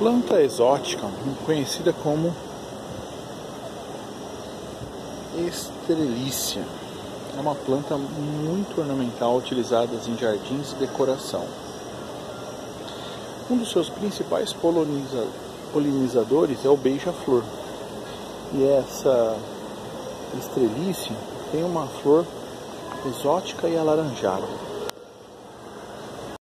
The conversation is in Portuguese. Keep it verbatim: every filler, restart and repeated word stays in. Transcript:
Planta exótica, conhecida como estrelícia. É uma planta muito ornamental utilizada em jardins e decoração. Um dos seus principais poliniza, polinizadores é o beija-flor. E essa estrelícia tem uma flor exótica e alaranjada.